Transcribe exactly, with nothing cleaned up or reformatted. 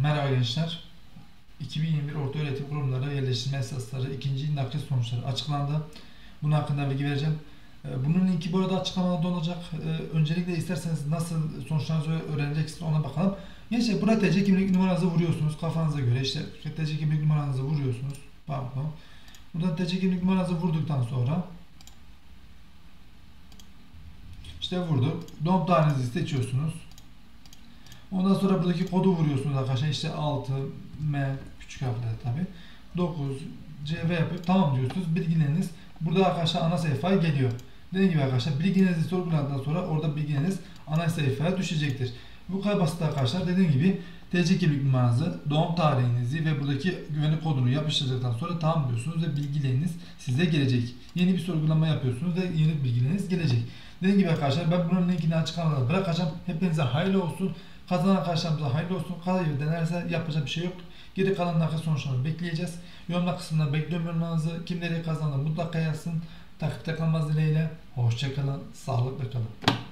Merhaba gençler. iki bin yirmi bir Ortaöğretim Kurumları Yerleştirme Esasları ikinci nakil sonuçları açıklandı. Bunun hakkında bilgi vereceğim. Bunun linki burada açıklamada olacak. Öncelikle isterseniz nasıl sonuçlarınızı öğreneceksiniz ona bakalım. Gençler burada T C kimlik numaranızı vuruyorsunuz kafanıza göre. İşte T C kimlik numaranızı vuruyorsunuz. Pardon. Burada T C kimlik numaranızı vurduktan sonra işte vurduk. Doğum tarihinizi seçiyorsunuz. Ondan sonra buradaki kodu vuruyorsunuz arkadaşlar. İşte altı M küçük harfler tabi. dokuz C V yapıp tamam diyorsunuz. Bilgileriniz burada arkadaşlar ana sayfaya geliyor. Dediğim gibi arkadaşlar bilgilerinizi sorguladıktan sonra orada bilgileriniz ana sayfaya düşecektir. Bu kadar basit arkadaşlar. Dediğim gibi T C kimlik numaranızı, doğum tarihinizi ve buradaki güvenlik kodunu yapıştırdıktan sonra tamam diyorsunuz ve bilgileriniz size gelecek. Yeni bir sorgulama yapıyorsunuz ve yeni bilgileriniz gelecek. Dediğim gibi arkadaşlar ben bunun linkini açıklamada bırakacağım. Hepinize hayırlı olsun. Kazanan arkadaşlarımıza hayırlı olsun. Kaybederse yapacak bir şey yok. Geri kalan nakil sonuçlarını bekleyeceğiz. Yorumlar kısmında bekliyorum yorumlarınızı. Kim nereye kazandı mutlaka yazsın. Takipte kalmaz dileğiyle. Hoşçakalın. Sağlıkla kalın.